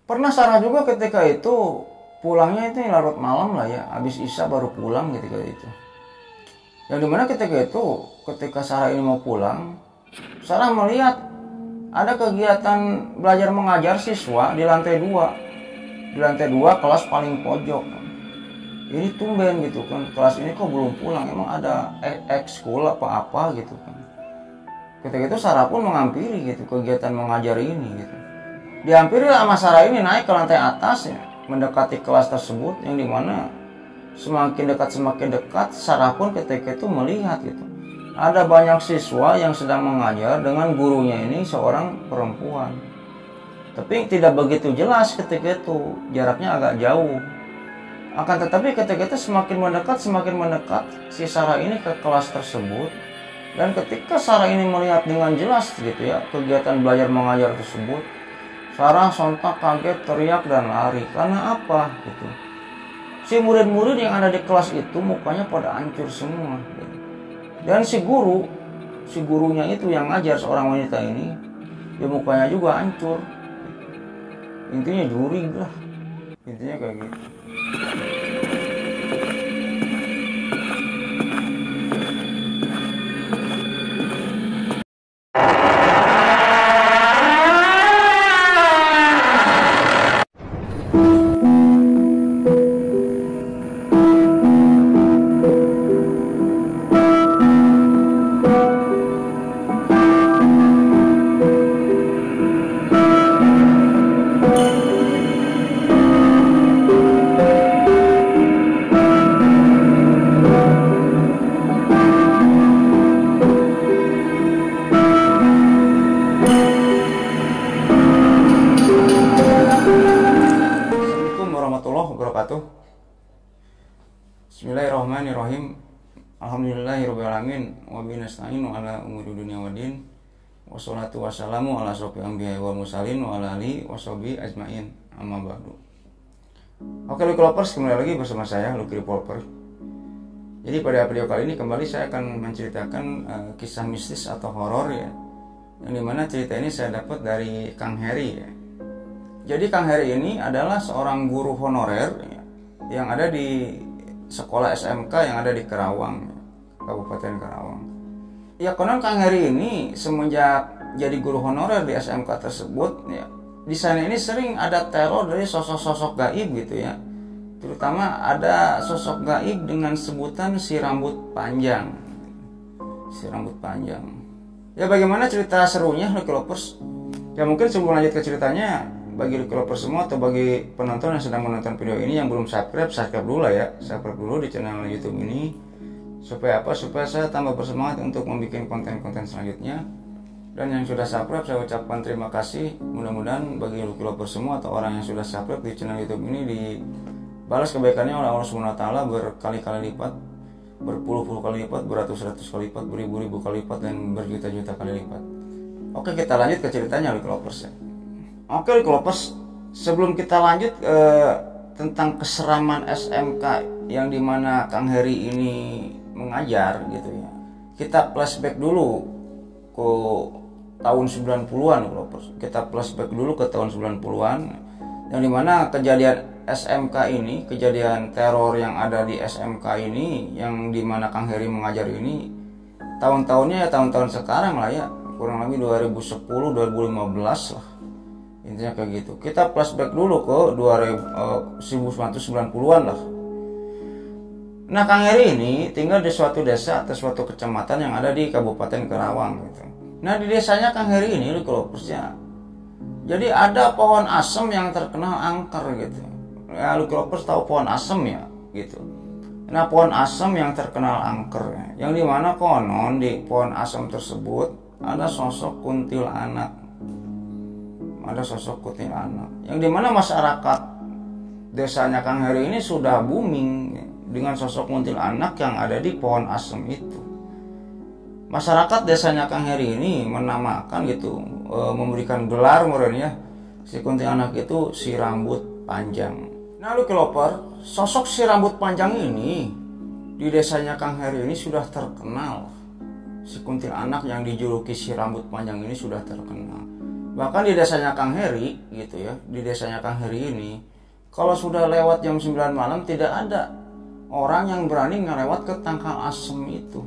Pernah Sarah juga ketika itu pulangnya itu larut malam lah ya, habis Isya baru pulang ketika itu. Yang dimana ketika Sarah ini mau pulang, Sarah melihat ada kegiatan belajar mengajar siswa di lantai 2. Di lantai 2 kelas paling pojok. Ini tumben gitu kan, kelas ini kok belum pulang, emang ada ekskul apa-apa gitu kan. Ketika itu Sarah pun menghampiri gitu kegiatan mengajar ini gitu. Dihampiri sama Sarah ini naik ke lantai atas ya, mendekati kelas tersebut, yang dimana semakin dekat Sarah pun ketika itu melihat gitu ada banyak siswa yang sedang mengajar dengan gurunya ini seorang perempuan, tapi tidak begitu jelas ketika itu, jaraknya agak jauh. Akan tetapi ketika itu semakin mendekat si Sarah ini ke kelas tersebut, dan ketika Sarah ini melihat dengan jelas gitu ya kegiatan belajar mengajar tersebut, Sarah sontak kaget, teriak dan lari. Karena apa gitu? Si murid-murid yang ada di kelas itu mukanya pada hancur semua. Dan si gurunya itu yang ngajar seorang wanita ini, dia mukanya juga hancur. Intinya jurig lah. Intinya kayak gitu. Bismillahirrahmanirrahim. Alhamdulillahirrabbilalamin. Wabihi nasta'inu ala umuri dunya waddin. Wassalatu wassalamu ala asyrofil anbiya'i wal mursalin wa ala alihi washabihi ajmain. Amma ba'du. Oke Lucky Lovers, kembali lagi bersama saya Lucky Revolver. Jadi pada video kali ini kembali saya akan menceritakan kisah mistis atau horor ya, yang dimana cerita ini saya dapat dari Kang Heri ya. Jadi Kang Heri ini adalah seorang guru honorer ya, yang ada di sekolah SMK yang ada di Karawang, Kabupaten Karawang. Ya konon Kang Heri ini semenjak jadi guru honorer di SMK tersebut ya, di sana ini sering ada teror dari sosok-sosok gaib gitu ya. Terutama ada sosok gaib dengan sebutan si rambut panjang. Si rambut panjang. Ya bagaimana cerita serunya Lucky Lovers? Ya mungkin sebelum lanjut ke ceritanya, bagi Lucky Lovers semua atau bagi penonton yang sedang menonton video ini yang belum subscribe dulu lah ya. Subscribe dulu di channel YouTube ini. Supaya apa? Supaya saya tambah bersemangat untuk membuat konten-konten selanjutnya. Dan yang sudah subscribe saya ucapkan terima kasih. Mudah-mudahan bagi Lucky Lovers semua atau orang yang sudah subscribe di channel YouTube ini dibalas kebaikannya oleh Allah Subhanahu wa taala berkali-kali lipat, berpuluh-puluh kali lipat, beratus-ratus kali lipat, beribu-ribu kali lipat, dan berjuta-juta kali lipat. Oke, kita lanjut ke ceritanya Lucky Lovers ya. Oke Lucky Lovers, sebelum kita lanjut tentang keseraman SMK yang dimana Kang Heri ini mengajar gitu ya, kita flashback dulu ke tahun 90-an Lucky Lovers. Kita flashback dulu ke tahun 90-an, yang dimana kejadian SMK ini, kejadian teror yang ada di SMK ini, yang dimana Kang Heri mengajar ini, tahun-tahunnya ya tahun-tahun sekarang lah ya, kurang lebih 2010-2015 lah. Intinya kayak gitu. Kita flashback dulu ke 1990-an lah. Nah Kang Heri ini tinggal di suatu desa atau suatu kecamatan yang ada di Kabupaten Karawang gitu. Nah di desanya Kang Heri ini Lucky Lovers ya, jadi ada pohon asem yang terkenal angker gitu. Ya Lucky Lovers tahu pohon asem ya gitu. Nah pohon asem yang terkenal angker ya, yang dimana konon di pohon asem tersebut ada sosok kuntilanak. Ada sosok kuntilanak yang dimana masyarakat desanya Kang Heri ini sudah booming dengan sosok kuntilanak yang ada di pohon asem itu. Masyarakat desanya Kang Heri ini menamakan gitu, memberikan gelar ya, si kuntilanak itu si rambut panjang. Nah Lucky Lovers, sosok si rambut panjang ini di desanya Kang Heri ini sudah terkenal. Si kuntilanak yang dijuluki si rambut panjang ini sudah terkenal. Bahkan di desanya Kang Heri gitu ya, di desanya Kang Heri ini, kalau sudah lewat jam 9 malam tidak ada orang yang berani ngelewat ke Tangkal Asem itu.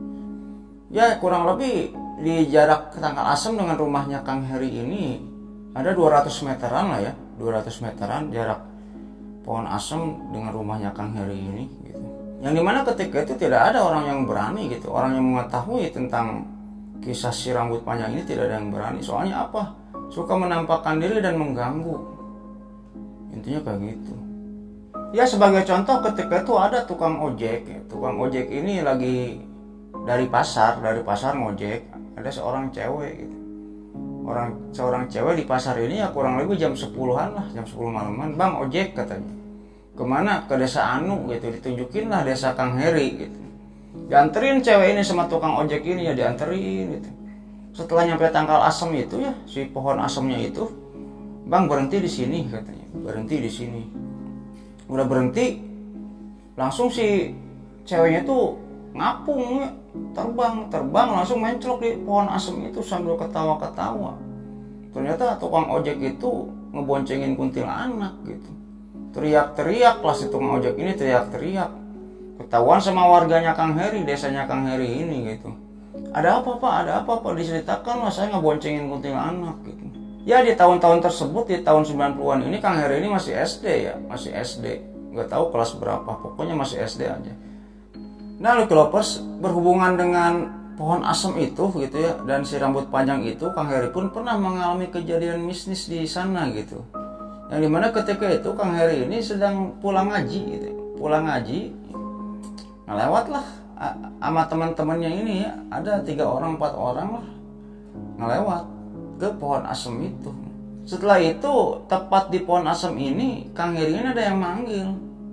Ya kurang lebih di jarak Tangkal Asem dengan rumahnya Kang Heri ini ada 200 meteran lah ya, 200 meteran jarak pohon asem dengan rumahnya Kang Heri ini gitu. Yang dimana ketika itu tidak ada orang yang berani gitu, orang yang mengetahui tentang kisah si rambut panjang ini tidak ada yang berani. Soalnya apa? Suka menampakkan diri dan mengganggu. Intinya kayak gitu. Ya sebagai contoh ketika itu ada tukang ojek ya. Tukang ojek ini lagi dari pasar ngojek. Ada seorang cewek gitu. Seorang cewek di pasar ini ya kurang lebih jam 10-an lah, jam 10 malaman. Bang ojek katanya. Kemana? Ke desa Anu gitu. Ditunjukin lah desa Kang Heri gitu. Dianterin cewek ini sama tukang ojek ini ya, dianterin gitu. Setelah nyampe Tangkal Asem itu ya, si pohon asemnya itu, bang berhenti di sini katanya, berhenti di sini. Udah berhenti, langsung si ceweknya tuh ngapung ya, terbang langsung menclok di pohon asem itu sambil ketawa-ketawa. Ternyata tukang ojek itu ngeboncengin kuntilanak gitu. Teriak-teriak lah si tukang ojek ini, teriak-teriak. Ketahuan sama warganya Kang Heri, desanya Kang Heri ini gitu. Ada apa pak? Ada apa pak? Diceritakan lah, saya ngeboncengin kuntilanak gitu. Ya di tahun-tahun tersebut, di tahun 90-an ini Kang Heri ini masih SD ya, masih SD. Gak tahu kelas berapa, pokoknya masih SD aja. Nah Lucky Lovers, berhubungan dengan pohon asem itu gitu ya, dan si rambut panjang itu, Kang Heri pun pernah mengalami kejadian mistis di sana gitu. Yang dimana ketika itu Kang Heri ini sedang pulang ngaji gitu, pulang ngaji, ngelewat lah sama teman-temannya ini ya, ada 3 orang 4 orang lah ngelewat ke pohon asem itu. Setelah itu tepat di pohon asem ini Kang Heri ini ada yang manggil,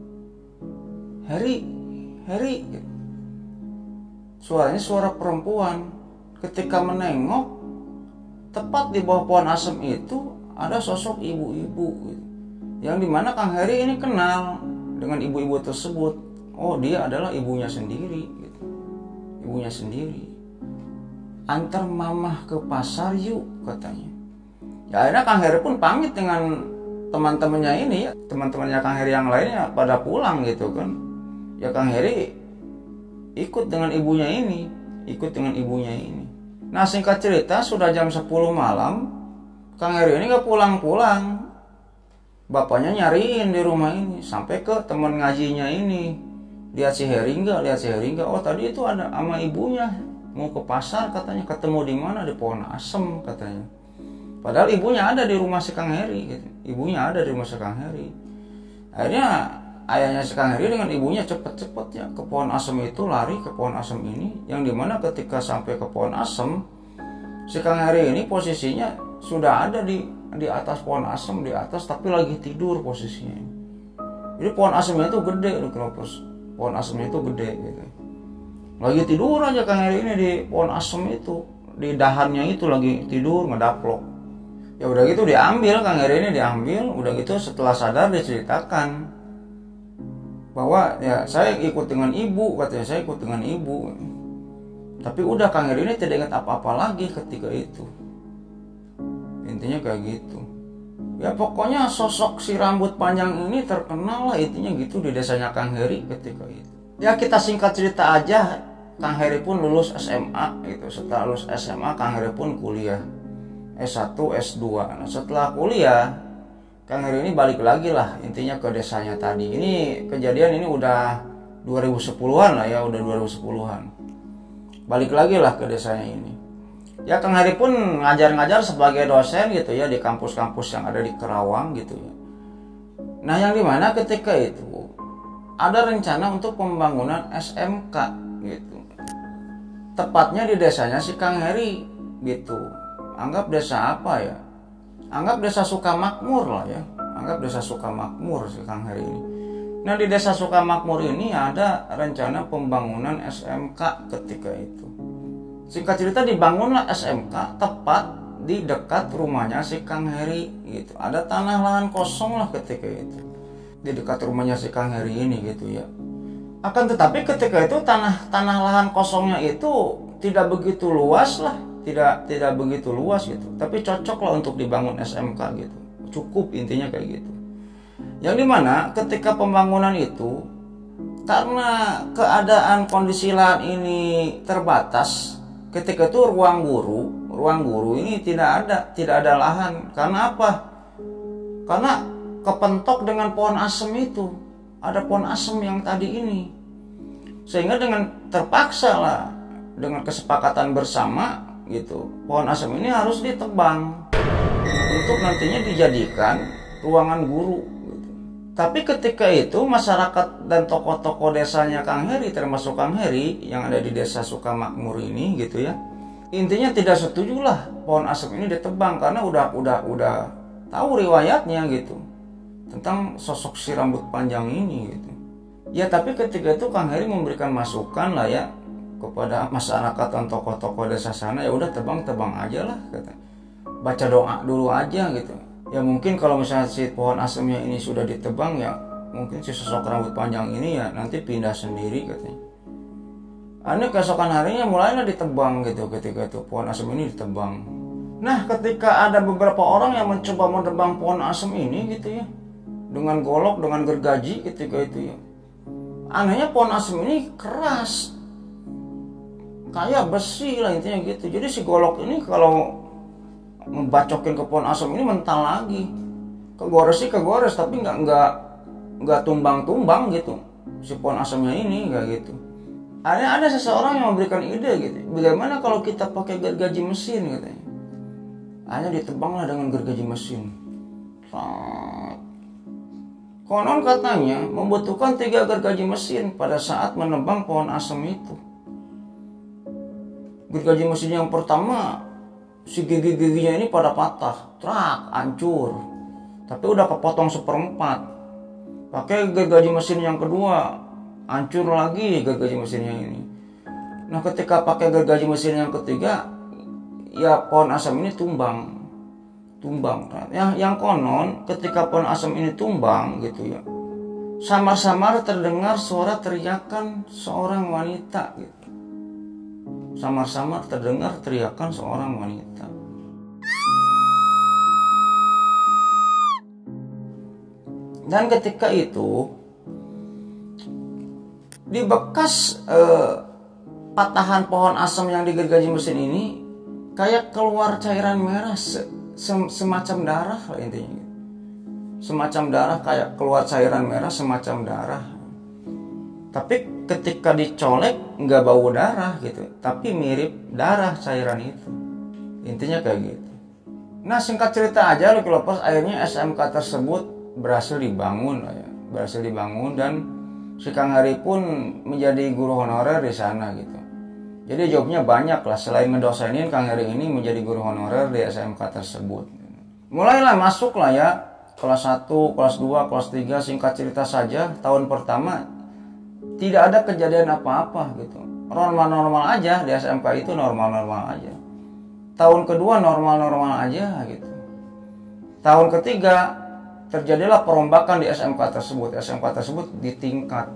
Heri gitu. Suaranya suara perempuan. Ketika menengok, tepat di bawah pohon asem itu ada sosok ibu-ibu gitu. Yang dimana Kang Heri ini kenal dengan ibu-ibu tersebut. Oh dia adalah ibunya sendiri gitu. Ibunya sendiri. Antar mamah ke pasar yuk katanya. Ya akhirnya Kang Heri pun pamit dengan teman-temannya ini ya. Teman-temannya Kang Heri yang lainnya pada pulang gitu kan. Ya Kang Heri ikut dengan ibunya ini. Nah singkat cerita sudah jam 10 malam Kang Heri ini gak pulang-pulang. Bapaknya nyariin di rumah ini sampai ke teman ngajinya ini. Lihat si Heri enggak? Oh tadi itu ada sama ibunya mau ke pasar katanya, ketemu di mana? Di pohon asem katanya. Padahal ibunya ada di rumah si Kang Heri gitu. Akhirnya ayahnya si Kang Heri dengan ibunya cepet-cepet ya ke pohon asem itu, lari ke pohon asem ini. Yang dimana ketika sampai ke pohon asem, si Kang Heri ini posisinya sudah ada di atas pohon asem, di atas, tapi lagi tidur posisinya. Jadi pohon asemnya itu gede loh, pohon asemnya itu gede gitu. Lagi tidur aja Kang Heri ini di pohon asem itu, di dahannya itu lagi tidur ngedaplok. Ya udah gitu diambil, Kang Heri ini diambil. Udah gitu setelah sadar diceritakan bahwa ya saya ikut dengan ibu, katanya saya ikut dengan ibu. Tapi udah Kang Heri ini tidak ingat apa-apa lagi ketika itu. Intinya kayak gitu. Ya pokoknya sosok si rambut panjang ini terkenal lah, intinya gitu di desanya Kang Heri ketika itu. Ya kita singkat cerita aja, Kang Heri pun lulus SMA gitu. Setelah lulus SMA Kang Heri pun kuliah S1, S2. Nah setelah kuliah Kang Heri ini balik lagi lah intinya ke desanya tadi. Ini kejadian ini udah 2010-an lah ya, udah 2010-an. Balik lagi lah ke desanya ini. Ya Kang Heri pun ngajar-ngajar sebagai dosen gitu ya di kampus-kampus yang ada di Kerawang gitu ya. Nah yang dimana ketika itu ada rencana untuk pembangunan SMK gitu. Tepatnya di desanya si Kang Heri gitu. Anggap desa apa ya? Anggap desa Sukamakmur lah ya. Anggap desa Sukamakmur si Kang Heri ini. Nah di desa Sukamakmur ini ada rencana pembangunan SMK ketika itu. Singkat cerita dibangunlah SMK tepat di dekat rumahnya si Kang Heri gitu. Ada tanah lahan kosong lah ketika itu di dekat rumahnya si Kang Heri ini gitu ya. Akan tetapi ketika itu tanah lahan kosongnya itu tidak begitu luas lah, tidak begitu luas gitu, tapi cocok lah untuk dibangun SMK gitu, cukup, intinya kayak gitu. Yang dimana ketika pembangunan itu, karena keadaan kondisi lahan ini terbatas, ketika itu ruang guru ini tidak ada lahan. Karena apa? Karena kepentok dengan pohon asem itu, ada pohon asem yang tadi ini, sehingga dengan terpaksa lah, dengan kesepakatan bersama gitu, pohon asem ini harus ditebang untuk nantinya dijadikan ruangan guru gitu. Tapi ketika itu masyarakat dan tokoh-tokoh desanya Kang Heri, termasuk Kang Heri yang ada di desa Sukamakmur ini gitu ya, intinya tidak setuju lah pohon asem ini ditebang, karena udah tahu riwayatnya gitu tentang sosok si rambut panjang ini gitu. Ya tapi ketika itu Kang Heri memberikan masukan lah ya kepada masyarakat dan tokoh-tokoh desa sana, ya udah tebang aja lah kata. Baca doa dulu aja gitu. Ya mungkin kalau misalnya si pohon asemnya ini sudah ditebang, ya mungkin si sosok rambut panjang ini ya nanti pindah sendiri katanya. Aneh keesokan harinya mulailah ditebang gitu, ketika itu pohon asem ini ditebang. Nah ketika ada beberapa orang yang mencoba menebang pohon asem ini gitu ya, dengan golok, dengan gergaji ketika itu ya, anehnya pohon asem ini keras, kayak besi lah intinya gitu. Jadi si golok ini kalau membacokin ke pohon asem ini mental lagi, kegores tapi nggak tumbang gitu si pohon asemnya ini, nggak gitu. Ada seseorang yang memberikan ide gitu, bagaimana kalau kita pakai gergaji mesin katanya. Hanya ditebanglah dengan gergaji mesin. Konon katanya membutuhkan 3 gergaji mesin pada saat menebang pohon asem itu. Gergaji mesin yang pertama, si gigi-giginya ini pada patah, hancur. Tapi udah kepotong 1/4. Pakai gergaji mesin yang kedua, hancur lagi gergaji mesinnya ini. Nah ketika pakai gergaji mesin yang ketiga, ya pohon asem ini tumbang. Yang konon ketika pohon asem ini tumbang gitu ya, samar-samar terdengar suara teriakan seorang wanita gitu. Samar-samar terdengar teriakan seorang wanita. Dan ketika itu di bekas patahan pohon asem yang digergaji mesin ini, kayak keluar cairan merah semacam darah lah intinya. Semacam darah, kayak keluar cairan merah semacam darah. Tapi ketika dicolek nggak bau darah gitu, tapi mirip darah cairan itu. Intinya kayak gitu. Nah singkat cerita aja Lucky-Lovers, akhirnya SMK tersebut berhasil dibangun lah ya. Berhasil dibangun dan si Kang Heri pun menjadi guru honorer di sana gitu. Jadi jobnya banyak lah, selain ngedosenin, Kang Heri ini menjadi guru honorer di SMK tersebut. Mulailah masuk lah ya, kelas 1, kelas 2, kelas 3, singkat cerita saja, tahun pertama tidak ada kejadian apa-apa gitu. Normal-normal aja, di SMK itu normal-normal aja. Tahun kedua normal-normal aja gitu. Tahun ketiga terjadilah perombakan di SMK tersebut. SMK tersebut ditingkat.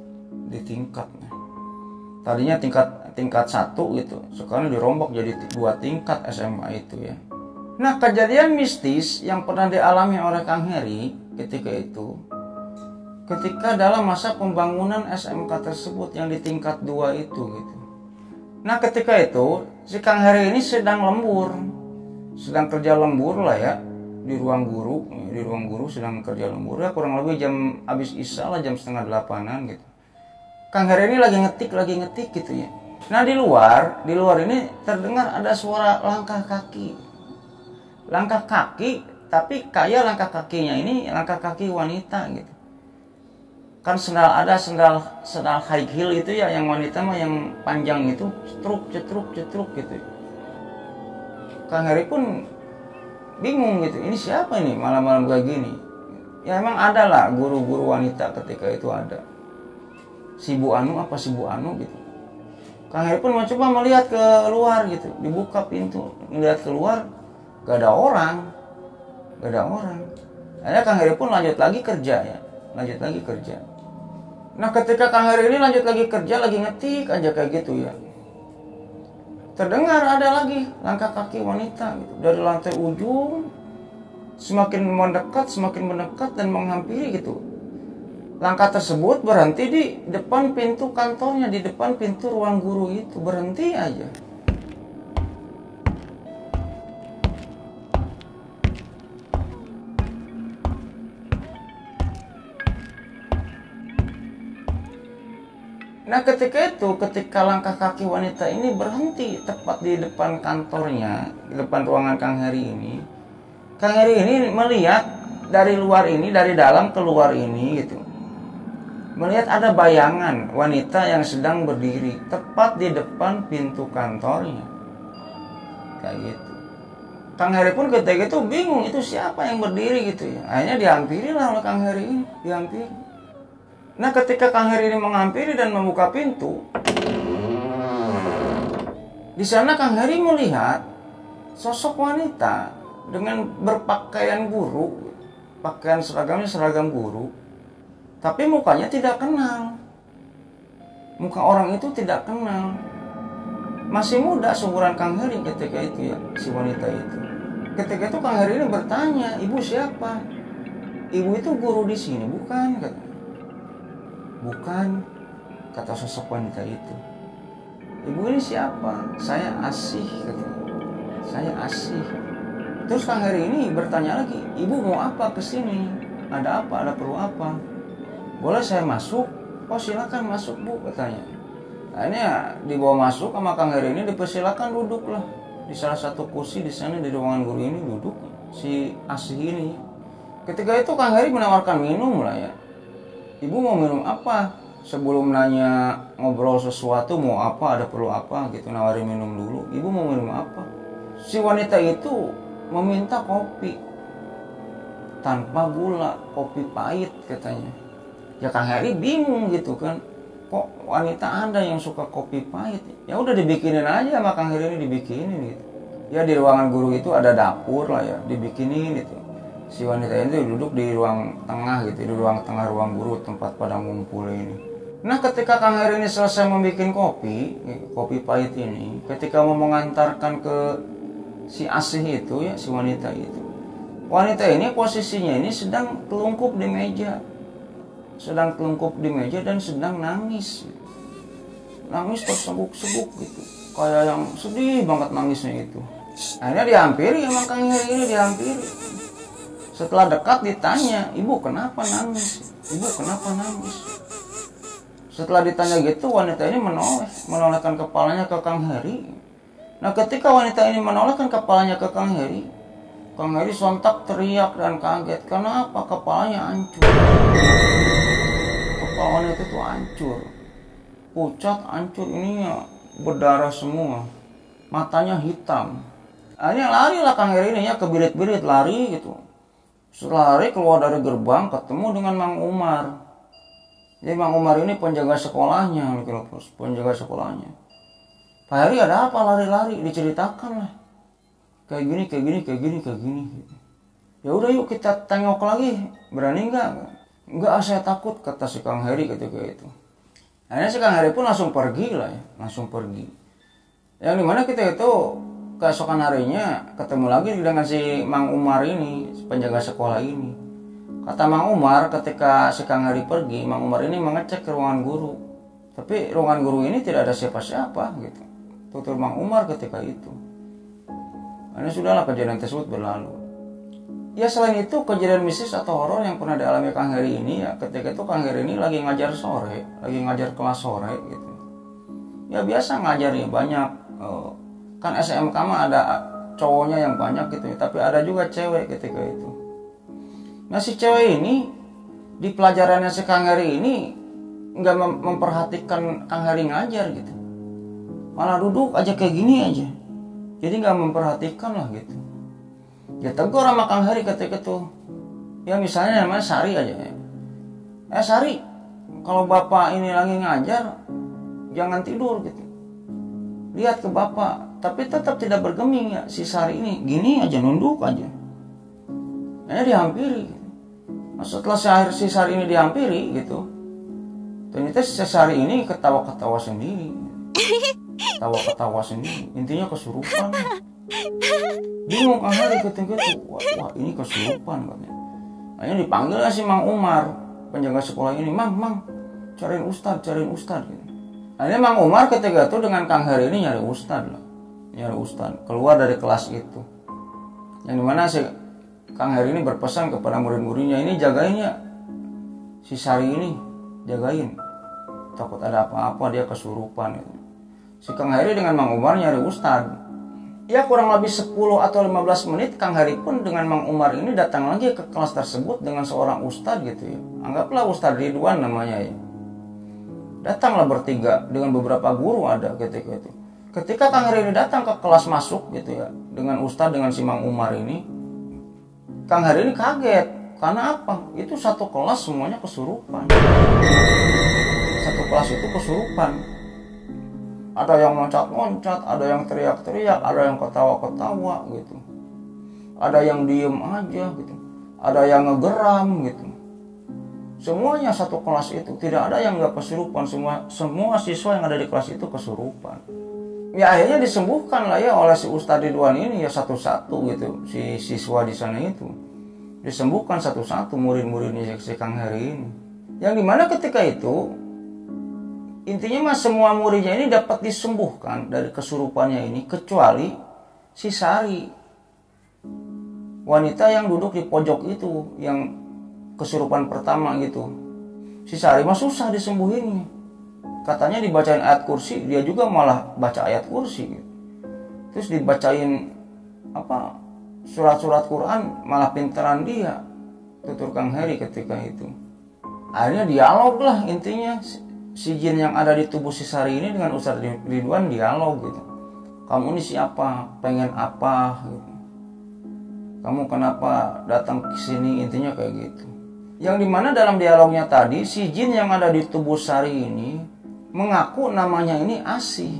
Tadinya tingkat 1 gitu, sekarang dirombak jadi 2 tingkat SMA itu ya. Nah kejadian mistis yang pernah dialami oleh Kang Heri ketika itu, ketika dalam masa pembangunan SMK tersebut yang di tingkat 2 itu gitu. Nah ketika itu si Kang Heri ini sedang kerja lembur lah ya, di ruang guru sedang kerja lembur ya, kurang lebih jam habis isya lah, jam 7:30 gitu. Kang Heri ini lagi ngetik gitu ya. Nah di luar ini terdengar ada suara langkah kaki, tapi kayak langkah kakinya ini langkah kaki wanita gitu. Kan ada sendal high heel itu ya, yang wanita mah yang panjang itu, cetruk gitu. Kang Heri pun bingung gitu, ini siapa ini malam-malam kayak gini. Ya emang ada lah guru-guru wanita ketika itu ada. Si Bu Anu gitu. Kang Heri pun mencoba melihat ke luar gitu, dibuka pintu, melihat keluar, gak ada orang. Akhirnya Kang Heri pun lanjut lagi kerja. Nah ketika Kang Heri ini lanjut lagi kerja, lagi ngetik aja kayak gitu ya, terdengar ada lagi langkah kaki wanita gitu. Dari lantai ujung semakin mendekat dan menghampiri gitu. Langkah tersebut berhenti di depan pintu kantornya, di depan pintu ruang guru itu, berhenti aja. Nah ketika langkah kaki wanita ini berhenti tepat di depan kantornya, di depan ruangan Kang Heri ini, Kang Heri ini melihat dari luar ini, dari dalam keluar ini gitu. Melihat ada bayangan wanita yang sedang berdiri tepat di depan pintu kantornya. Kayak gitu. Kang Heri pun ketika itu bingung, itu siapa yang berdiri gitu ya. Akhirnya dihampiri lah oleh Kang Heri ini, dihampiri. Nah ketika Kang Heri ini menghampiri dan membuka pintu, di sana Kang Heri melihat sosok wanita dengan berpakaian guru, pakaian seragamnya seragam guru, tapi mukanya tidak kenal. Muka orang itu tidak kenal. Masih muda seumuran Kang Heri ketika itu ya, si wanita itu. Ketika itu Kang Heri ini bertanya, "Ibu siapa?" "Ibu itu guru di sini, bukan?" kata. "Bukan," kata sosok wanita itu. "Ibu ini siapa?" "Saya Asih," kata. "Saya Asih." Terus Kang Heri ini bertanya lagi, "Ibu mau apa ke sini? Ada apa? Ada perlu apa?" "Boleh saya masuk?" "Oh silakan masuk Bu," katanya. Akhirnya dibawa masuk sama Kang Heri ini, dipersilakan duduklah di salah satu kursi di sana di ruangan guru ini, duduk si Asih ini. Ketika itu Kang Heri menawarkan minum lah ya. "Ibu mau minum apa?" Sebelum nanya ngobrol sesuatu mau apa, ada perlu apa gitu, nawarin minum dulu. "Ibu mau minum apa?" Si wanita itu meminta kopi tanpa gula, kopi pahit katanya. Ya Kang Heri bingung gitu kan, kok wanita Anda yang suka kopi pahit? Ya udah dibikinin aja sama Kang Heri ini, dibikinin gitu. Ya di ruangan guru itu ada dapur lah ya, dibikinin gitu. Si wanita itu duduk di ruang tengah gitu, di ruang tengah ruang guru tempat pada ngumpul ini. Nah ketika Kang Heri ini selesai membuat kopi pahit ini, ketika mau mengantarkan ke si Asih itu ya, si wanita itu. Wanita ini posisinya ini sedang telungkup di meja. Dan sedang nangis. Nangis tersebuk-sebuk gitu. Kayak yang sedih banget nangisnya itu. Akhirnya dihampiri sama Kang Heri ini, dihampiri. Setelah dekat ditanya, "Ibu kenapa nangis? Ibu kenapa nangis?" Setelah ditanya gitu, wanita ini menolehkan kepalanya ke Kang Heri. Nah ketika wanita ini menolehkan kepalanya ke Kang Heri sontak teriak dan kaget. Kenapa? Kepalanya hancur. Kepala wanita itu hancur, pucat, hancur, ininya berdarah semua, matanya hitam. Akhirnya lari lah Kang Heri ini ya, kebirit-birit lari gitu. Setelah lari keluar dari gerbang ketemu dengan Mang Umar. Jadi Mang Umar ini penjaga sekolahnya. "Pak Heri ada apa lari-lari?" Diceritakan lah. Kayak gini. "Ya udah yuk kita tengok lagi. Berani nggak?" "Nggak, saya takut," kata si Kang Heri ketika itu. Akhirnya si Kang Heri pun langsung pergi lah ya, Yang dimana kita itu keesokan harinya ketemu lagi dengan si Mang Umar ini, penjaga sekolah ini. Kata Mang Umar ketika si Kang Heri pergi, Mang Umar ini mengecek ke ruangan guru. Tapi ruangan guru ini tidak ada siapa-siapa gitu. Tutur Mang Umar ketika itu. Ini sudahlah kejadian tersebut berlalu. Ya selain itu kejadian mistis atau horor yang pernah dialami Kang Heri ini ya, ketika itu Kang Heri ini lagi ngajar kelas sore gitu. Ya biasa ngajar ya banyak. Kan SMK mah ada cowoknya yang banyak gitu ya, tapi ada juga cewek ketika itu. Nah si cewek ini di pelajarannya si Kang Heri ini nggak memperhatikan Kang Heri ngajar gitu, malah duduk aja kayak gini aja, jadi nggak memperhatikan lah gitu. Ya tegur sama Kang Heri ketika itu, ya misalnya namanya Sari aja ya, Sari, kalau bapak ini lagi ngajar jangan tidur gitu, lihat ke bapak. Tapi tetap tidak bergeming ya si Sari ini, gini aja, nunduk aja. Dihampiri. Nah, setelah si Sari ini dihampiri gitu, ternyata si Sari ini ketawa-ketawa sendiri. ketawa sendiri, intinya kesurupan. Bingung Kang Heri ketika itu, wah ini kesurupan katanya. Akhirnya dipanggil lah si Mang Umar, penjaga sekolah ini, mang cariin ustad gitu. Akhirnya Mang Umar ketika itu dengan Kang Heri ini nyari ustad keluar dari kelas itu, yang dimana si Kang Heri ini berpesan kepada murid-muridnya, ini jagain ya si Sari ini, jagain, takut ada apa-apa dia kesurupan gitu. Si Kang Heri dengan Mang Umar nyari ustad. Ya kurang lebih 10 atau 15 menit Kang Heri pun dengan Mang Umar ini datang lagi ke kelas tersebut dengan seorang ustad gitu ya. Anggaplah Ustadz Ridwan namanya ya. Datanglah bertiga dengan beberapa guru ada ketika itu. Ketika Kang Heri ini datang ke kelas masuk gitu ya, dengan ustad dengan si Mang Umar ini, Kang Heri ini kaget. Karena apa? Itu satu kelas semuanya kesurupan. Satu kelas itu kesurupan. Ada yang loncat-loncat, ada yang teriak-teriak, ada yang ketawa-ketawa gitu. Ada yang diem aja gitu. Ada yang ngegeram gitu. Semuanya satu kelas itu, tidak ada yang nggak kesurupan. Semua siswa yang ada di kelas itu kesurupan. Ya akhirnya disembuhkan lah ya oleh si Ustadz Ridwan ini ya satu-satu gitu. Si siswa di sana itu disembuhkan satu-satu murid-muridnya si Kang Heri ini. Yang dimana ketika itu intinya mas semua muridnya ini dapat disembuhkan dari kesurupannya ini kecuali si Sari, wanita yang duduk di pojok itu yang kesurupan pertama gitu. Si Sari mah susah disembuhinnya, katanya dibacain ayat kursi, dia juga malah baca ayat kursi gitu. Terus dibacain surat-surat Quran, malah pinteran dia, tutur Kang Heri ketika itu. Akhirnya dialog lah intinya. Si jin yang ada di tubuh si Sari ini dengan Ustadz Ridwan dialog gitu. Kamu ini siapa? Pengen apa? Gitu. Kamu kenapa datang ke sini? Intinya kayak gitu. Yang dimana dalam dialognya tadi si jin yang ada di tubuh Sari ini mengaku namanya ini Asih.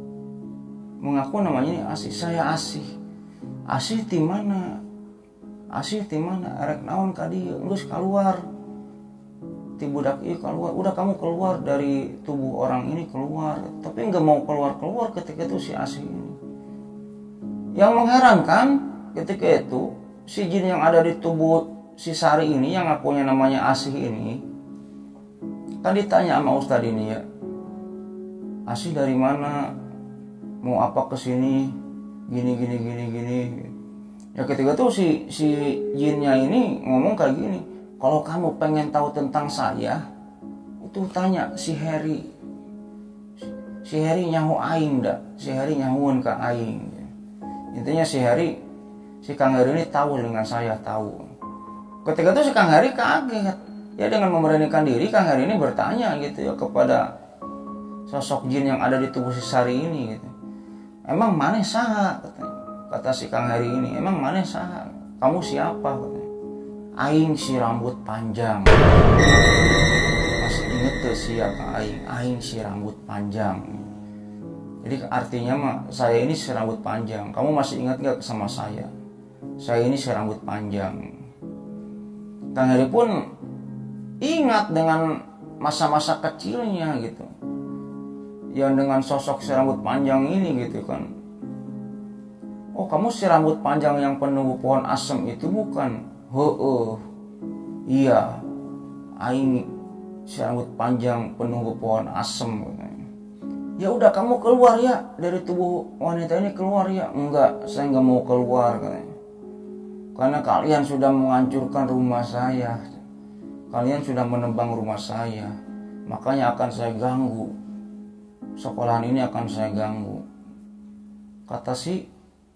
Saya Asih. Asih di mana? Arek naon ka dieu? Geus keluar. Budak ini keluar, udah kamu keluar dari tubuh orang ini keluar, tapi nggak mau keluar ketika itu si Asih ini. Yang mengherankan ketika itu si jin yang ada di tubuh si Sari ini yang ngakunya namanya Asih ini kan ditanya sama Ustadz ini ya, Asih dari mana, mau apa kesini, gini. Ya ketika itu si jinnya ini ngomong kayak gini, kalau kamu pengen tahu tentang saya, itu tanya si Heri. Si Heri nyahu aing dah. Si Heri nyahuan ke aing. Intinya si Kang Heri ini tahu dengan saya, tahu. Ketika itu si Kang Heri kaget. Ya dengan memberanikan diri Kang Heri ini bertanya gitu ya kepada sosok jin yang ada di tubuh si Sari ini gitu. Emang maneh saha? Kata si Kang Heri ini, emang maneh saha? Kamu siapa? Katanya. Aing si rambut panjang. Masih inget tuh siapa aing si rambut panjang. Jadi artinya mah saya ini si rambut panjang. Kamu masih ingat gak sama saya? Saya ini si rambut panjang. Kang Heri pun ingat dengan masa-masa kecilnya gitu, yang dengan sosok si rambut panjang ini gitu kan. Oh kamu si rambut panjang yang penunggu pohon asem itu bukan? Iya, aing si rambut panjang penunggu pohon asem. Ya udah kamu keluar ya dari tubuh wanita ini, keluar ya. Enggak, saya nggak mau keluar katanya. Karena kalian sudah menghancurkan rumah saya, kalian sudah menebang rumah saya, makanya akan saya ganggu. Sekolahan ini akan saya ganggu, kata si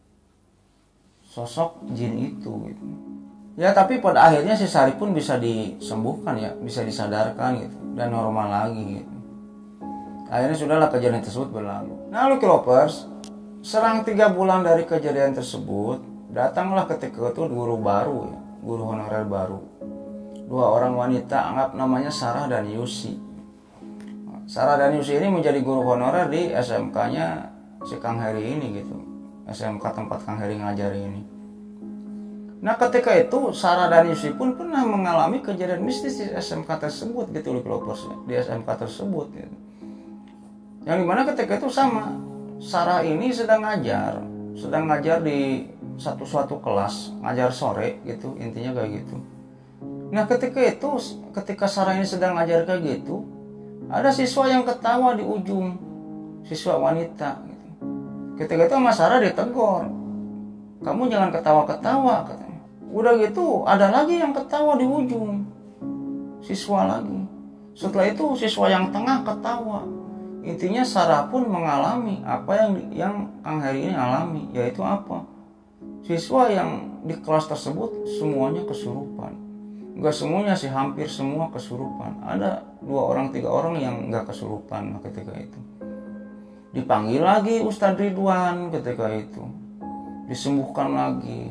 sosok jin itu gitu. Ya tapi pada akhirnya si Sari pun bisa disembuhkan ya, bisa disadarkan gitu, dan normal lagi gitu. Akhirnya sudahlah kejadian tersebut berlalu. Nah Lucky Lovers, serang 3 bulan dari kejadian tersebut, datanglah ketika itu guru baru ya, guru honorer baru. 2 orang wanita, anggap namanya Sarah dan Yusi. Sarah dan Yusi ini menjadi guru honorer di SMK-nya si Kang Heri ini gitu. SMK tempat Kang Heri ngajari ini. Nah ketika itu Sarah dan Yusi pun pernah mengalami kejadian mistis di SMK tersebut gitu Lucky Lovers, di SMK tersebut gitu. Yang dimana ketika itu sama, Sarah ini sedang ngajar di suatu kelas, ngajar sore gitu, intinya kayak gitu. Nah ketika Sarah ini sedang ngajar kayak gitu, ada siswa yang ketawa di ujung, siswa wanita gitu. Ketika itu sama Sarah ditegur, kamu jangan ketawa-ketawa katanya. Udah gitu ada lagi yang ketawa di ujung, siswa lagi. Setelah itu siswa yang tengah ketawa. Intinya Sarah pun mengalami apa yang Kang Heri ini alami, yaitu apa? Siswa yang di kelas tersebut semuanya kesurupan. Enggak semuanya sih, hampir semua kesurupan. Ada 2 orang 3 orang yang enggak kesurupan ketika itu. Dipanggil lagi Ustadz Ridwan ketika itu. Disembuhkan lagi.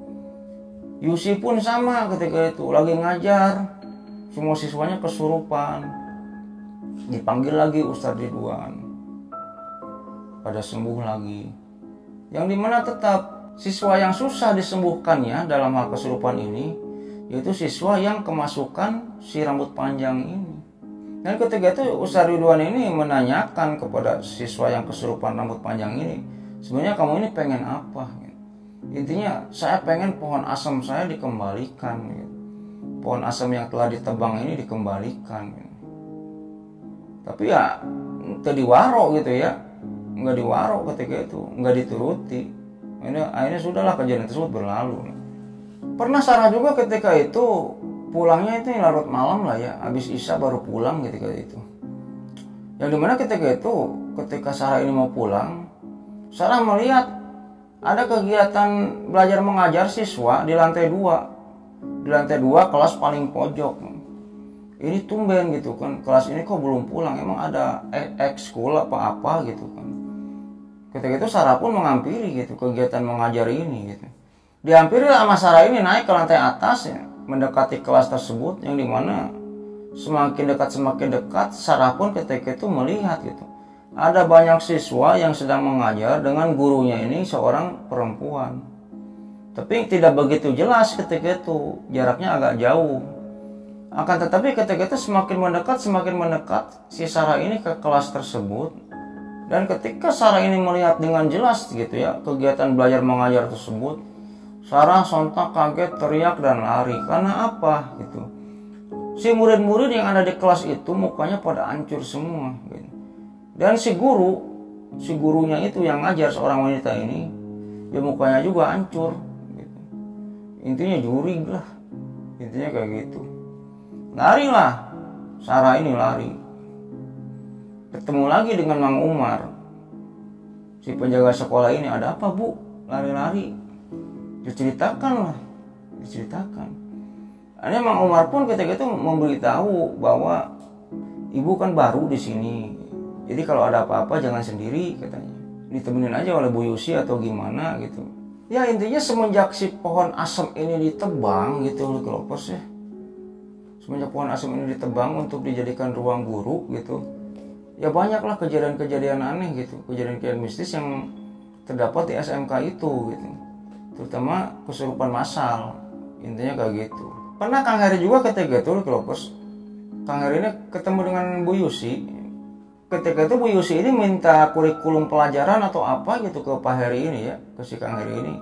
Yusi pun sama ketika itu, lagi ngajar. Semua siswanya kesurupan. Dipanggil lagi Ustadz Ridwan, pada sembuh lagi. Yang dimana tetap siswa yang susah disembuhkannya dalam hal kesurupan ini, yaitu siswa yang kemasukan si rambut panjang ini. Dan ketika itu Ustadz Ridwan ini menanyakan kepada siswa yang kesurupan rambut panjang ini, sebenarnya kamu ini pengen apa? Intinya saya pengen pohon asam saya dikembalikan. Pohon asam yang telah ditebang ini dikembalikan. Tapi ya itu diwaro gitu ya, nggak diwaro ketika itu, nggak dituruti. Akhirnya sudahlah, kejadian tersebut berlalu. Pernah Sarah juga ketika itu pulangnya itu larut malam lah ya, habis Isya baru pulang ketika itu. Yang dimana ketika Sarah ini mau pulang, Sarah melihat ada kegiatan belajar mengajar siswa di lantai 2. Di lantai 2 kelas paling pojok. Ini tumben gitu kan, kelas ini kok belum pulang, emang ada ekskul apa-apa gitu kan. Ketika itu Sarah pun menghampiri gitu kegiatan mengajar ini gitu. Dihampiri sama Sarah ini naik ke lantai atas ya, mendekati kelas tersebut, yang dimana semakin dekat Sarah pun ketika itu melihat gitu. Ada banyak siswa yang sedang mengajar dengan gurunya ini seorang perempuan. Tapi tidak begitu jelas ketika itu, jaraknya agak jauh. Akan tetapi ketika itu semakin mendekat si Sarah ini ke kelas tersebut. Dan ketika Sarah ini melihat dengan jelas gitu ya kegiatan belajar mengajar tersebut, Sarah sontak kaget, teriak dan lari. Karena apa gitu? Si murid-murid yang ada di kelas itu mukanya pada hancur semua gitu. Dan si gurunya itu yang ngajar, seorang wanita ini, ya mukanya juga hancur gitu. Intinya jurig lah, intinya kayak gitu. Larilah, Sarah ini lari. Ketemu lagi dengan Mang Umar, si penjaga sekolah ini. Ada apa bu? Lari-lari. Diceritakan. Akhirnya Mang Umar pun ketika itu memberitahu bahwa ibu kan baru di sini. Jadi kalau ada apa-apa jangan sendiri katanya. Ditemenin aja oleh Bu Yusi atau gimana gitu. Ya intinya semenjak si pohon asem ini ditebang gitu oleh Kelopos ya. Semenjak pohon asem ini ditebang untuk dijadikan ruang guru gitu, ya banyaklah kejadian-kejadian aneh gitu, kejadian-kejadian mistis yang terdapat di SMK itu gitu, terutama kesurupan massal, intinya kayak gitu. Pernah Kang Heri juga ketika itu Kelopos, Kang Heri ini ketemu dengan Bu Yusi. Ketika itu Bu Yusi ini minta kurikulum pelajaran atau apa gitu ke Pak Heri ini ya, ke si Kang Heri ini.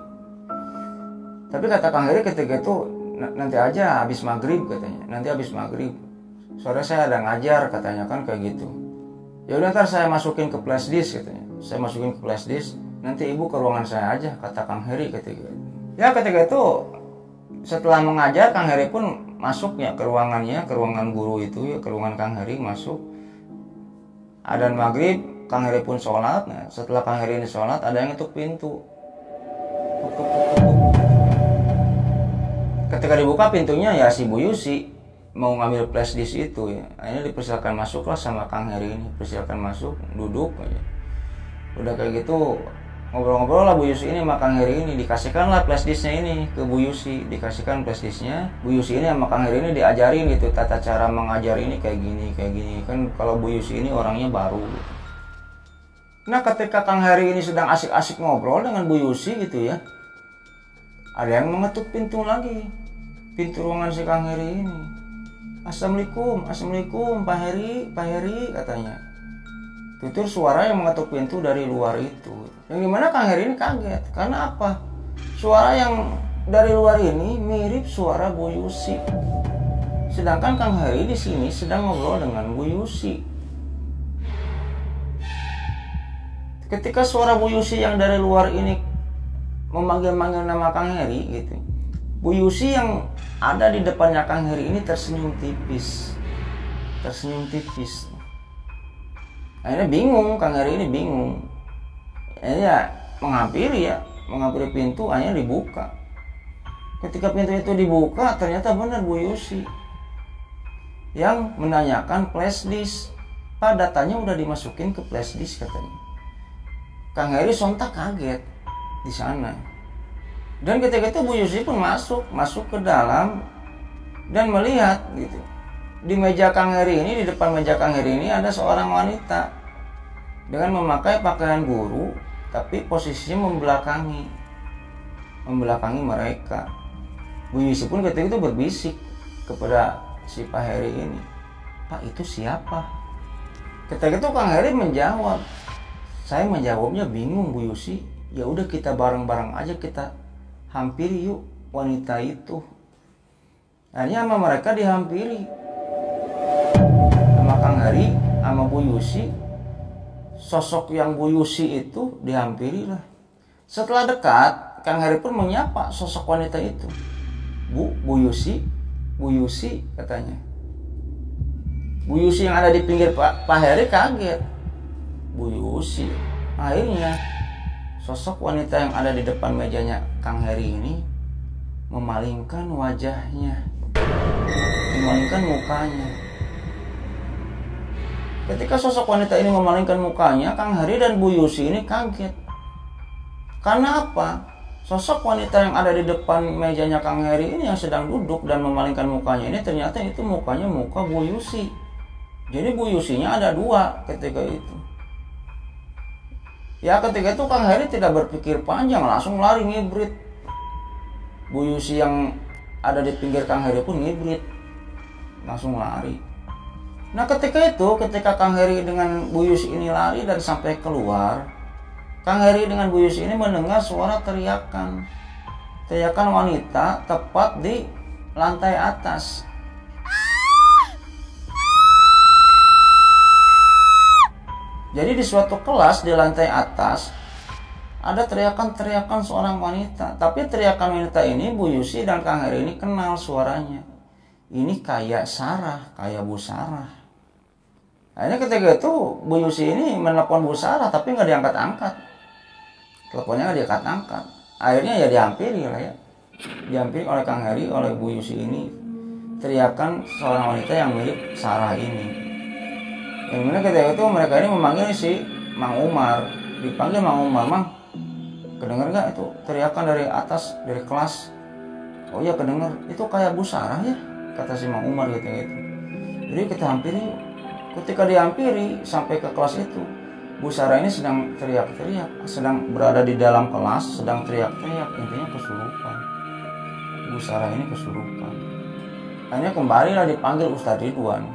Tapi kata Kang Heri ketika itu, nanti aja habis maghrib katanya, nanti habis maghrib. Sore saya ada ngajar katanya kan kayak gitu. Ya udah ntar saya masukin ke flash disk katanya. Saya masukin ke flash disk, nanti ibu ke ruangan saya aja kata Kang Heri ketika itu. Ya ketika itu setelah mengajar Kang Heri pun masuk ya ke ruangannya, ke ruangan guru itu ya, ke ruangan Kang Heri masuk. Adzan maghrib, Kang Heri pun sholat. Nah, setelah Kang Heri ini sholat, ada yang ngetuk pintu. Ketika dibuka pintunya ya si Bu Yusi mau ngambil flash disk itu ya. Akhirnya dipersilakan masuk lah sama Kang Heri ini. Persilakan masuk, duduk aja. Udah kayak gitu ngobrol-ngobrol lah Bu Yusi ini sama Kang Heri ini. Dikasihkan lah flash disknya ini ke Bu Yusi. Dikasihkan flash disknya. Bu Yusi ini sama Kang Heri ini diajarin gitu tata cara mengajar ini kayak gini. Kan kalau Bu Yusi ini orangnya baru gitu. Nah ketika Kang Heri ini sedang asik-asik ngobrol dengan Bu Yusi gitu ya, ada yang mengetuk pintu lagi, pintu ruangan si Kang Heri ini. Assalamualaikum Pak Heri katanya. Tutur suara yang mengetuk pintu dari luar itu. Yang dimana Kang Heri ini kaget. Karena apa? Suara yang dari luar ini mirip suara Bu Yusi. Sedangkan Kang Heri di sini sedang ngobrol dengan Bu Yusi. Ketika suara Bu Yusi yang dari luar ini memanggil-manggil nama Kang Heri gitu, Bu Yusi yang ada di depannya Kang Heri ini tersenyum tipis. Akhirnya bingung, Kang Heri ini bingung. Akhirnya menghampiri pintu, akhirnya dibuka. Ketika pintu itu dibuka, ternyata benar Bu Yusi yang menanyakan flash disk. Pak, datanya udah dimasukin ke flash disk katanya. Kang Heri sontak kaget di sana. Dan ketika itu Bu Yusi pun masuk ke dalam dan melihat gitu. Di meja Kang Heri ini, di depan meja Kang Heri ini ada seorang wanita dengan memakai pakaian guru, tapi posisinya membelakangi mereka. Bu Yusi pun ketika itu berbisik kepada si Pak Heri ini, Pak, itu siapa? Ketika itu Kang Heri menjawab, saya menjawabnya bingung Bu Yusi. Ya udah, kita bareng-bareng aja, kita hampiri yuk wanita itu. Akhirnya sama mereka dihampiri, sama Kang Heri, sama Bu Yusi. Sosok yang Bu Yusi itu dihampiri lah. Setelah dekat, Kang Heri pun menyapa sosok wanita itu. Bu Yusi katanya. Bu Yusi yang ada di pinggir Pak Heri kaget. Bu Yusi. Akhirnya sosok wanita yang ada di depan mejanya Kang Heri ini memalingkan wajahnya, memalingkan mukanya. Ketika sosok wanita ini memalingkan mukanya, Kang Heri dan Bu Yusi ini kaget. Karena apa? Sosok wanita yang ada di depan mejanya Kang Heri ini yang sedang duduk dan memalingkan mukanya ini ternyata itu mukanya muka Bu Yusi. Jadi Bu Yusinya ada dua ketika itu. Ya ketika itu Kang Heri tidak berpikir panjang, langsung lari ngibrit. Bu Yusi yang ada di pinggir Kang Heri pun ngibrit, langsung lari. Nah ketika Kang Heri dengan Bu Yusi ini lari dan sampai keluar, Kang Heri dengan Bu Yusi ini mendengar suara teriakan wanita tepat di lantai atas. Jadi di suatu kelas di lantai atas ada teriakan seorang wanita. Tapi teriakan wanita ini Bu Yusi dan Kang Heri ini kenal suaranya. Ini kayak Sarah, kayak Bu Sarah. Akhirnya ketika itu Bu Yusi ini menelpon Bu Sarah tapi nggak diangkat-angkat. Teleponnya nggak diangkat-angkat. Akhirnya ya dihampiri lah ya. Dihampiri oleh Kang Heri, oleh Bu Yusi ini. Teriakan seorang wanita yang mirip Sarah ini. Yang mana ketika itu mereka ini memanggil si Mang Umar. Dipanggil Mang Umar, Mang, kedengar gak itu teriakan dari atas, dari kelas? Oh iya kedengar, itu kayak Bu Sarah ya, kata si Mang Umar gitu. Jadi kita hampiri. Ketika dihampiri sampai ke kelas itu, Bu Sarah ini sedang teriak-teriak, sedang berada di dalam kelas, sedang teriak-teriak, intinya kesurupan. Bu Sarah ini kesurupan. Akhirnya kembalilah dipanggil Ustadz Ridwan.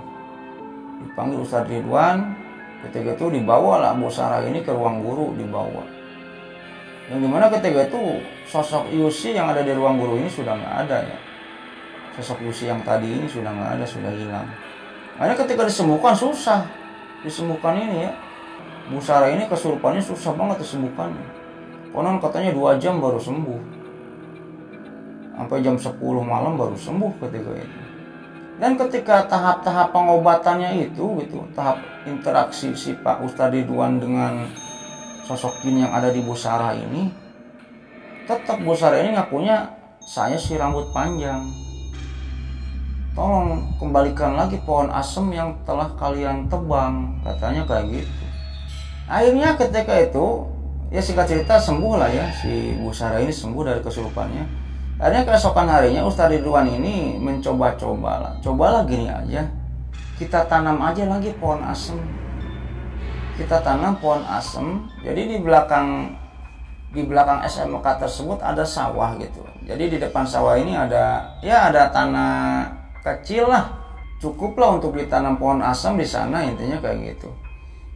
Ketika itu dibawalah Bu Sarah ini ke ruang guru, dibawa. Yang dimana ketika itu sosok Yusi yang ada di ruang guru ini sudah nggak ada ya. Sosok Yusi yang tadi ini sudah nggak ada, sudah hilang. Akhirnya ketika disembuhkan susah, disembuhkan ini ya. Bu Sarah ini kesurupannya susah banget disembuhkannya. Konon katanya 2 jam baru sembuh. Sampai jam 10 malam baru sembuh ketika itu. Dan ketika tahap-tahap pengobatannya itu gitu, tahap interaksi si Pak Ustadz Ridwan dengan sosok jin yang ada di Bu Sarah ini, tetap Bu Sarah ini ngakunya, saya si rambut panjang. Tolong kembalikan lagi pohon asem yang telah kalian tebang, katanya kayak gitu. Akhirnya ketika itu, ya singkat cerita sembuh lah ya, si Bu Sarah ini sembuh dari kesurupannya. Akhirnya keesokan harinya Ustadz Ridwan ini cobalah gini aja, kita tanam aja lagi pohon asem. Kita tanam pohon asem. Jadi di belakang SMK tersebut ada sawah gitu. Jadi di depan sawah ini ada tanah kecil lah, cukup lah untuk ditanam pohon asem di sana, intinya kayak gitu.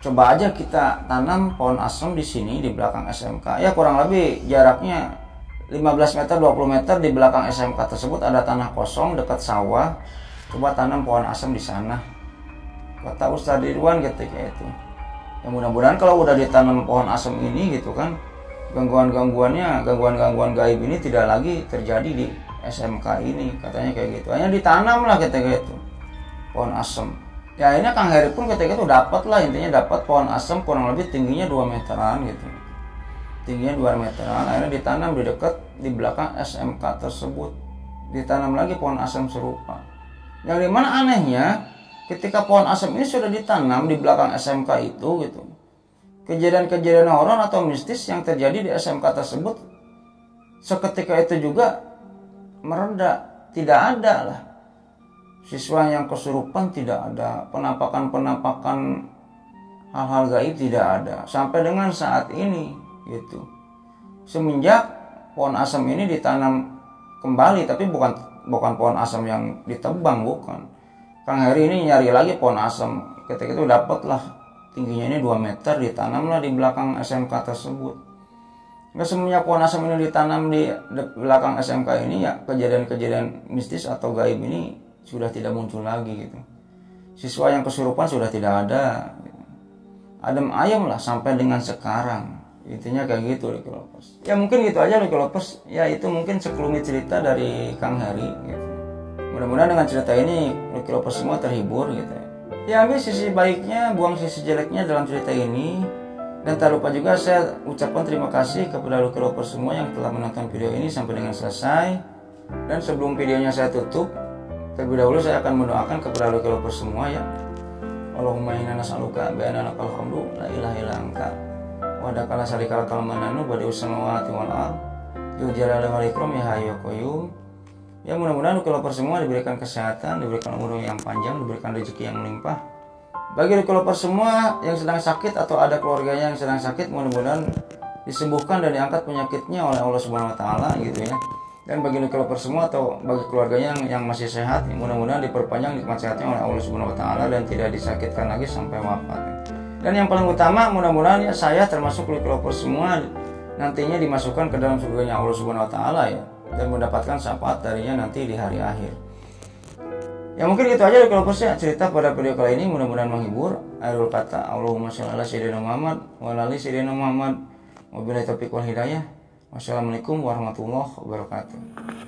coba aja kita tanam pohon asem di sini di belakang SMK. Ya kurang lebih jaraknya 15 meter 20 meter di belakang SMK tersebut ada tanah kosong dekat sawah. Coba tanam pohon asem di sana. Kata Ustadz Ridwan ketika itu. Ya mudah-mudahan kalau udah ditanam pohon asem ini gitu kan, gangguan gaib ini tidak lagi terjadi di SMK ini, katanya kayak gitu. Hanya ditanam lah ketika itu pohon asem. Ya ini Kang Heri pun ketika itu dapat lah, intinya dapat pohon asem kurang lebih tingginya 2 meteran gitu. Tingginya 2 meteran, akhirnya ditanam di dekat di belakang SMK tersebut. Ditanam lagi pohon asem serupa. Yang dimana anehnya ketika pohon asem ini sudah ditanam di belakang SMK itu gitu, kejadian-kejadian horor atau mistis yang terjadi di SMK tersebut seketika itu juga mereda, tidak ada lah. Siswa yang kesurupan tidak ada, penampakan hal-hal gaib tidak ada sampai dengan saat ini gitu. Semenjak pohon asem ini ditanam kembali, tapi bukan pohon asem yang ditebang, bukan. Kang Heri ini nyari lagi pohon asem, ketika itu dapatlah tingginya ini 2 meter, ditanamlah di belakang SMK tersebut. Nggak semenjak pohon asem ini ditanam di belakang SMK ini, ya kejadian-kejadian mistis atau gaib ini sudah tidak muncul lagi gitu. Siswa yang kesurupan sudah tidak ada gitu. Adem ayem lah sampai dengan sekarang. Intinya kayak gitu Lucky Lovers. Ya mungkin gitu aja Lucky Lovers. Ya itu mungkin sekelumit cerita dari Kang Heri gitu. Mudah-mudahan dengan cerita ini Lucky Lovers semua terhibur gitu. Ya ambil sisi baiknya, buang sisi jeleknya dalam cerita ini. Dan tak lupa juga saya ucapkan terima kasih kepada Lucky Lovers semua yang telah menonton video ini sampai dengan selesai. Dan sebelum videonya saya tutup, terlebih dahulu saya akan mendoakan kepada Lucky Lovers semua ya. Allahumma inna nas'aluka bi anna lakal hamdu la ilaha illa anta wa dakala salikal kalmananu badi ussamawati wal ard dzul jalali wal ikram ya hayyu ya qayyum. Ya mudah-mudahan Lucky Lovers semua diberikan kesehatan, diberikan umur yang panjang, diberikan rezeki yang melimpah. Bagi Lucky Lovers semua yang sedang sakit atau ada keluarganya yang sedang sakit, mudah-mudahan disembuhkan dan diangkat penyakitnya oleh Allah Subhanahu wa taala gitu ya. Dan bagi Lucky Lovers semua atau bagi keluarganya yang masih sehat, mudah-mudahan diperpanjang nikmat sehatnya oleh Allah Subhanahu wa taala dan tidak disakitkan lagi sampai wafat. Dan yang paling utama, mudah-mudahan ya saya termasuk Lucky Lovers semua nantinya dimasukkan ke dalam surganya Allah Subhanahu wa taala ya, dan mendapatkan syafaat darinya nanti di hari akhir. Ya mungkin itu aja Lucky Lovers ya cerita pada video kali ini, mudah-mudahan menghibur. Akhirul kata, Allahumma sholli ala sayyidina Muhammad wa ala ali sayyidina Muhammad. Wabillahi taufiq wal hidayah. Wassalamualaikum warahmatullahi wabarakatuh.